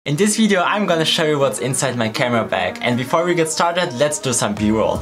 In this video I'm gonna show you what's inside my camera bag, and before we get started, let's do some B-roll.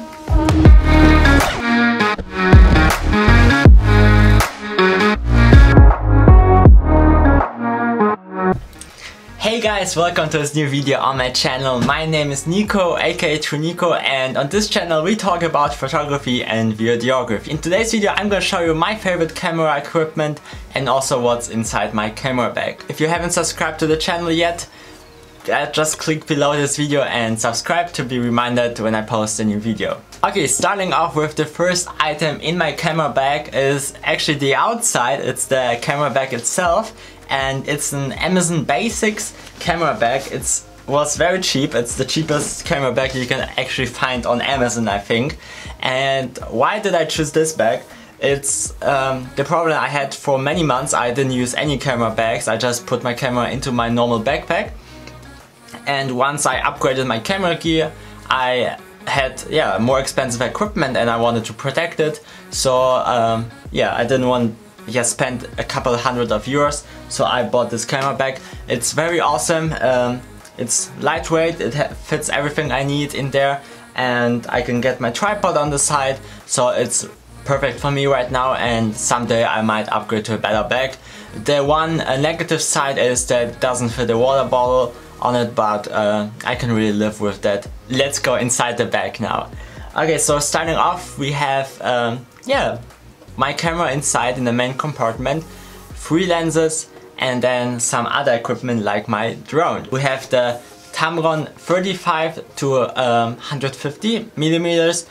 Hey guys, welcome to this new video on my channel. My name is Nico, aka TrueNico, and on this channel we talk about photography and videography. In today's video I'm gonna show you my favorite camera equipment and also what's inside my camera bag. If you haven't subscribed to the channel yet, just click below this video and subscribe to be reminded when I post a new video. Okay, starting off with the first item in my camera bag is actually the outside. It's the camera bag itself, and it's an Amazon Basics camera bag. It was very cheap. It's the cheapest camera bag you can actually find on Amazon, I think. And why did I choose this bag? It's the problem I had for many months. I didn't use any camera bags. I just put my camera into my normal backpack. And once I upgraded my camera gear, I had more expensive equipment and I wanted to protect it. So I didn't want to spend a couple hundred of euros, so I bought this camera bag. It's very awesome. It's lightweight, it fits everything I need in there, and I can get my tripod on the side, so it's perfect for me right now, and someday I might upgrade to a better bag. The one negative side is that it doesn't fit a water bottle on it, but I can really live with that. Let's go inside the bag now. Okay, so starting off we have my camera inside in the main compartment, 3 lenses, and then some other equipment like my drone. We have the Tamron 35 to 150 millimeters,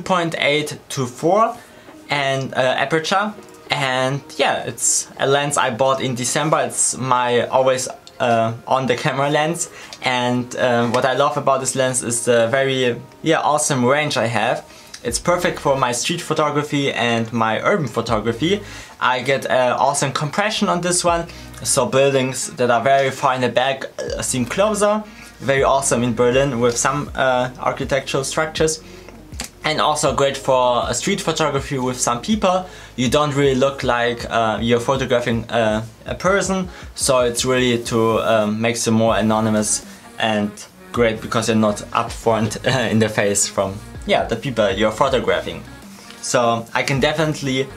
2.8 to 4 and aperture, and it's a lens I bought in December. It's my always on the camera lens, and what I love about this lens is the very awesome range I have. It's perfect for my street photography and my urban photography. I get awesome compression on this one, so buildings that are very far in the back seem closer. Very awesome in Berlin with some architectural structures. And also great for street photography with some people. You don't really look like you're photographing a person, so it's really to make you more anonymous, and great because you're not up front in the face from the people you're photographing. So I can definitely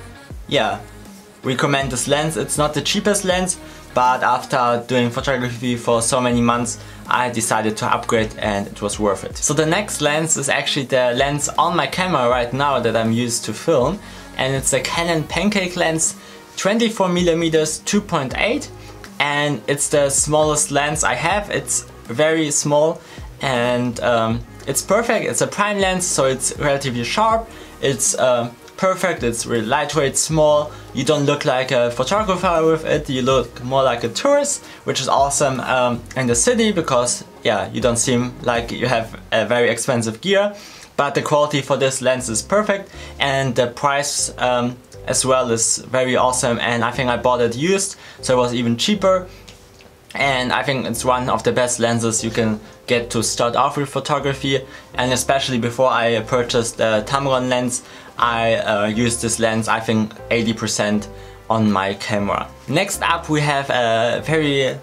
recommend this lens. It's not the cheapest lens, but after doing photography for so many months, I decided to upgrade and it was worth it. So the next lens is actually the lens on my camera right now that I'm used to film, and it's a Canon Pancake lens, 24mm 2.8, and it's the smallest lens I have. It's very small, and it's perfect. It's a prime lens, so it's relatively sharp. It's perfect. It's really lightweight, small. You don't look like a photographer with it. You look more like a tourist, which is awesome in the city because you don't seem like you have a very expensive gear. But the quality for this lens is perfect, and the price as well is very awesome. And I think I bought it used, so it was even cheaper. And I think it's one of the best lenses you can get to start off with photography, and especially before I purchased the Tamron lens, I used this lens I think 80% on my camera. Next up we have a very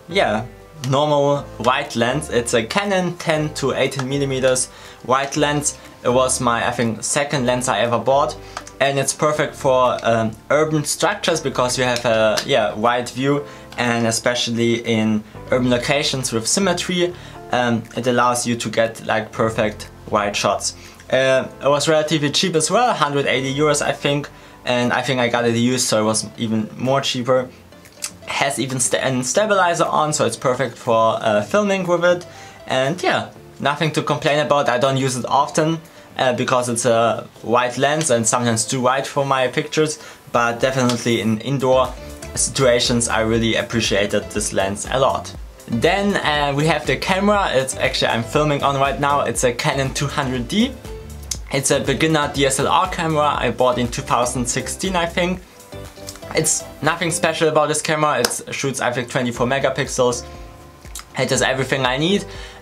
normal wide lens. It's a Canon 10 to 18mm wide lens. It was my I think second lens I ever bought, and it's perfect for urban structures because you have a wide view, and especially in urban locations with symmetry, it allows you to get like perfect wide shots. It was relatively cheap as well, 180 euros I think, and I think I got it used, so it was even more cheaper. Has even a stabilizer on, so it's perfect for filming with it, and nothing to complain about. I don't use it often because it's a wide lens and sometimes too wide for my pictures, but definitely in indoor situations I really appreciated this lens a lot. Then we have the camera. It's actually I'm filming on right now. It's a Canon 200D. It's a beginner DSLR camera I bought in 2016 I think. It's nothing special about this camera. It shoots I think 24 megapixels. It does everything I need.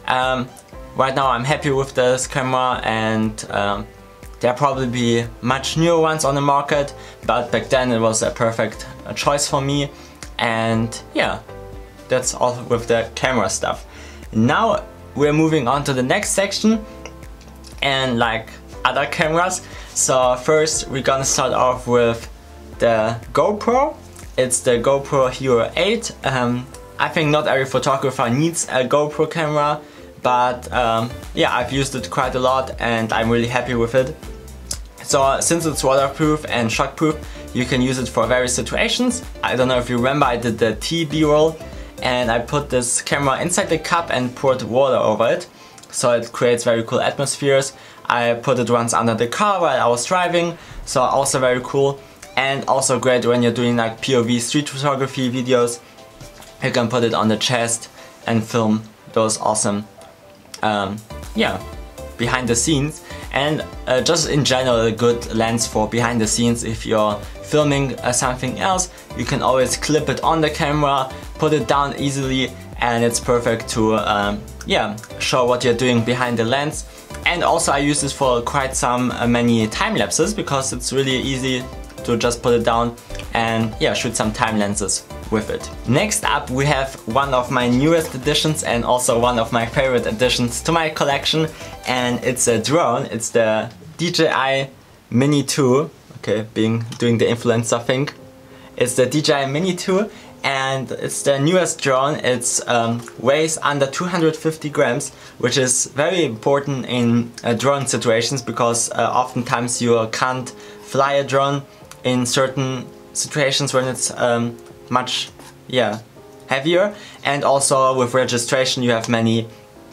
Right now I'm happy with this camera, and there'll probably be much newer ones on the market, but back then it was a perfect choice for me. And that's all with the camera stuff. Now we're moving on to the next section and like other cameras. So first we're gonna start off with the GoPro. It's the GoPro Hero 8. I think not every photographer needs a GoPro camera, but yeah, I've used it quite a lot and I'm really happy with it. So since it's waterproof and shockproof, you can use it for various situations. I don't know if you remember, I did the tea B-roll and I put this camera inside the cup and poured water over it. So it creates very cool atmospheres. I put it once under the car while I was driving, so also very cool. And also great when you're doing like POV street photography videos. You can put it on the chest and film those awesome, yeah, behind the scenes. And just in general a good lens for behind the scenes. If you're filming something else, you can always clip it on the camera, put it down easily, and it's perfect to yeah, show what you're doing behind the lens. And also I use this for quite many time lapses because it's really easy to just put it down and yeah, shoot some time lenses with it. Next up we have one of my newest additions and also one of my favorite additions to my collection, and it's a drone. It's the DJI Mini 2. Okay, doing the influencer thing. It's the DJI Mini 2 and it's the newest drone. It's weighs under 250 grams, which is very important in drone situations because oftentimes you can't fly a drone in certain situations when it's much heavier, and also with registration you have many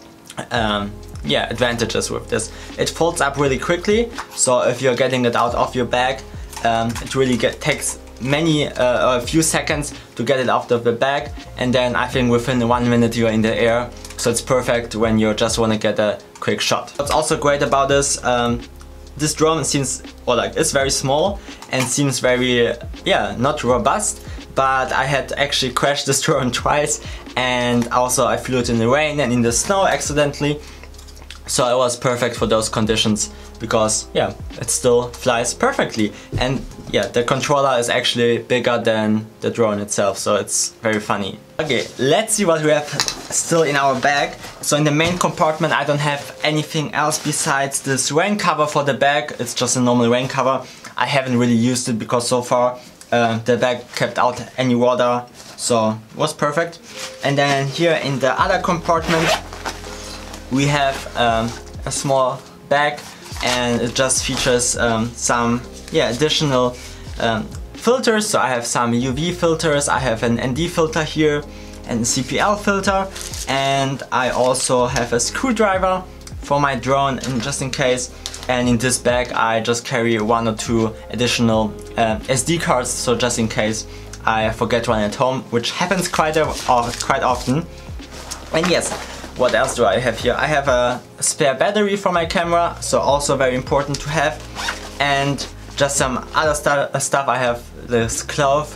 advantages with this. It folds up really quickly, so if you're getting it out of your bag, it really takes a few seconds to get it out of the bag, and then I think within 1 minute you're in the air. So it's perfect when you just want to get a quick shot. What's also great about this, this drone seems, it's very small and seems very, not robust, but I had actually crashed this drone twice, and also I flew it in the rain and in the snow accidentally. So it was perfect for those conditions because yeah, it still flies perfectly. And yeah, the controller is actually bigger than the drone itself, so it's very funny. Okay, let's see what we have still in our bag. So in the main compartment I don't have anything else besides this rain cover for the bag. It's just a normal rain cover. I haven't really used it because so far the bag kept out any water, so it was perfect. And then here in the other compartment we have a small bag, and it just features some additional filters. So I have some UV filters, I have an ND filter here and a CPL filter, and I also have a screwdriver for my drone and just in case. And in this bag I just carry 1 or 2 additional SD cards, so just in case I forget one at home, which happens quite often. And yes, what else do I have here? I have a spare battery for my camera, so also very important to have. And just some other stuff. I have this cloth,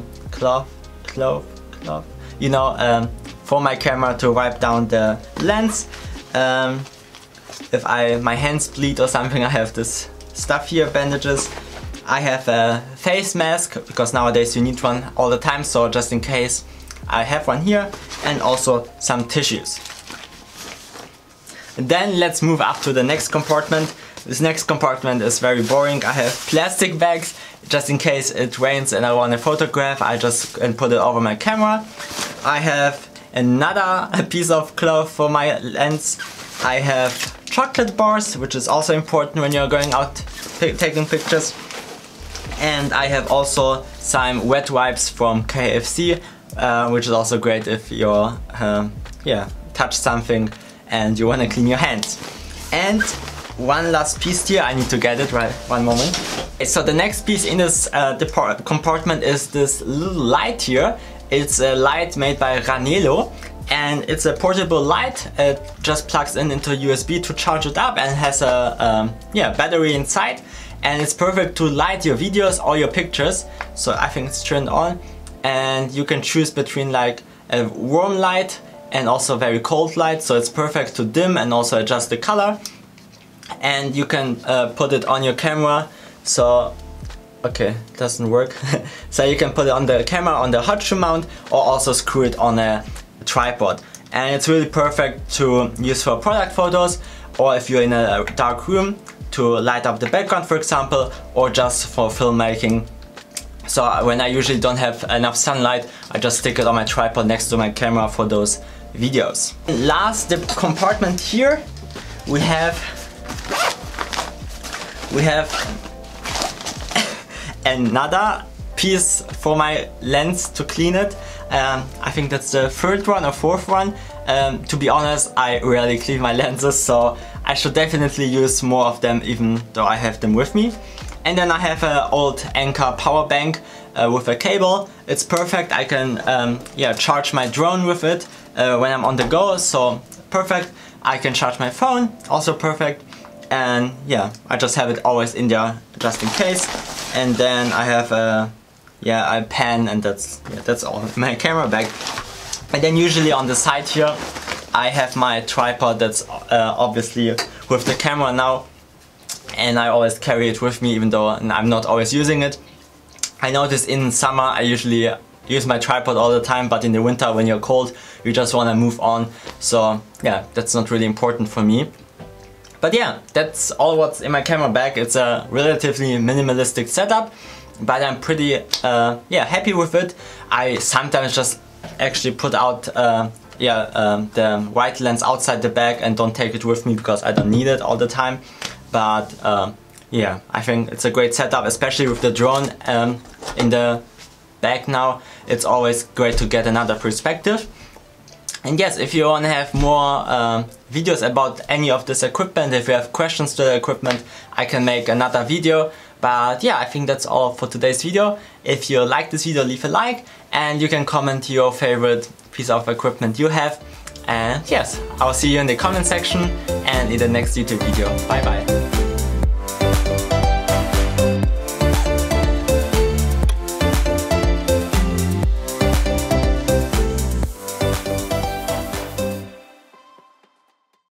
you know, for my camera to wipe down the lens. If my hands bleed or something, I have this stuff here, bandages. I have a face mask because nowadays you need one all the time, so just in case I have one here, and also some tissues. Then let's move up to the next compartment. This next compartment is very boring. I have plastic bags just in case it rains and I want to photograph. I just put it over my camera. I have another piece of cloth for my lens. I have chocolate bars, which is also important when you're going out taking pictures. And I have also some wet wipes from KFC, which is also great if you're touch something and you want to clean your hands. And one last piece here, I need to get it, right, one moment. So the next piece in this compartment is this little light here. It's a light made by Ranello, and it's a portable light. It just plugs into USB to charge it up and has a battery inside, and it's perfect to light your videos or your pictures. So I think it's turned on, and you can choose between like a warm light and also very cold light, so it's perfect to dim and also adjust the color. And you can put it on your camera, so okay, doesn't work. So you can put it on the camera on the hot shoe mount, or also screw it on a tripod. And it's really perfect to use for product photos, or if you're in a dark room to light up the background, for example, or just for filmmaking. So when I usually don't have enough sunlight, I just stick it on my tripod next to my camera for those videos. Last, the compartment here, we have another piece for my lens to clean it. I think that's the third one or fourth one. To be honest, I rarely clean my lenses, so I should definitely use more of them even though I have them with me. And then I have an old Anker power bank with a cable. It's perfect. I can charge my drone with it when I'm on the go, so perfect. I can charge my phone, also perfect. And yeah, I just have it always in there just in case. And then I have a pen, and that's all. My camera bag. And then usually on the side here I have my tripod that's obviously with the camera now, and I always carry it with me even though I'm not always using it. I notice in summer I usually use my tripod all the time, but in the winter when you're cold you just want to move on, so yeah, that's not really important for me. But yeah, that's all what's in my camera bag. It's a relatively minimalistic setup, but I'm pretty happy with it. I sometimes just actually put out the white lens outside the bag and don't take it with me because I don't need it all the time. But yeah, I think it's a great setup, especially with the drone in the bag now. It's always great to get another perspective. And yes, if you want to have more videos about any of this equipment, if you have questions to the equipment, I can make another video. But yeah, I think that's all for today's video. If you like this video, leave a like, and you can comment your favorite piece of equipment you have. And yes, I'll see you in the comment section and in the next YouTube video. Bye bye.